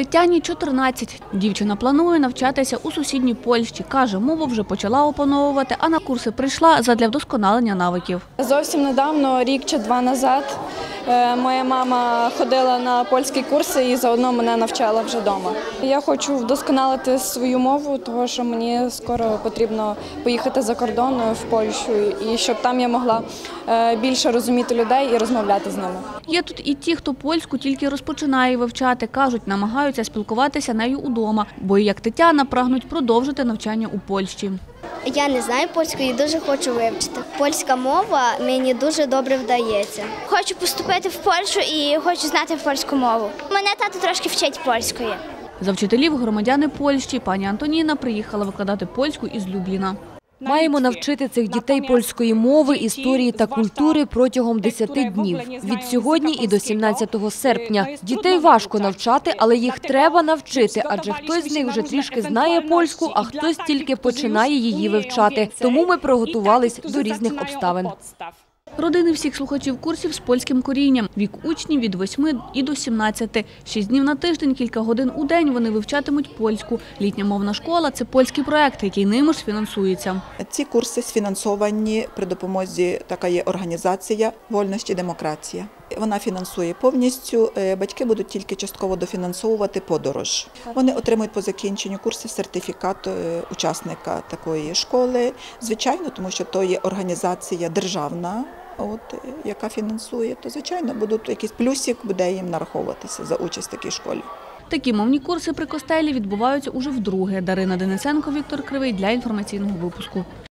Тетяні 14. Дівчина планує навчатися у сусідній Польщі. Каже, мову вже почала опановувати, а на курси прийшла задля вдосконалення навиків. Зовсім недавно, рік чи два назад, моя мама ходила на польські курси і заодно мене навчала вже вдома. Я хочу вдосконалити свою мову, тому що мені скоро потрібно поїхати за кордон в Польщу, і щоб там я могла більше розуміти людей і розмовляти з ними. Є тут і ті, хто польську тільки розпочинає вивчати. Кажуть, намагаються спілкуватися нею удома, бо, як Тетяна, прагнуть продовжити навчання у Польщі. Я не знаю польську і дуже хочу вивчити. Польська мова мені дуже добре вдається. Хочу поступити в Польщу і хочу знати польську мову. Мене тато трошки вчить польської. За вчителів громадяни Польщі пані Антоніна приїхала викладати польську із Любліна. Маємо навчити цих дітей польської мови, історії та культури протягом 10 днів. Від сьогодні і до 17 серпня. Дітей важко навчати, але їх треба навчити, адже хтось з них вже трішки знає польську, а хтось тільки починає її вивчати. Тому ми приготувались до різних обставин. Родини всіх слухачів курсів з польським корінням. Вік учнів від 8 і до 17. 6 днів на тиждень, кілька годин у день вони вивчатимуть польську. Літня мовна школа – це польський проект, який ними ж фінансується. Ці курси сфінансовані при допомозі, така є організація «Вольність і демократія». Вона фінансує повністю, батьки будуть тільки частково дофінансовувати подорож. Вони отримують по закінченню курсів сертифікат учасника такої школи. Звичайно, тому що то є організація державна, яка фінансує, то, звичайно, будуть якийсь плюсик, буде їм нараховуватися за участь в такій школі. Такі мовні курси при Костелі відбуваються уже вдруге. Дарина Денисенко, Віктор Кривий для інформаційного випуску.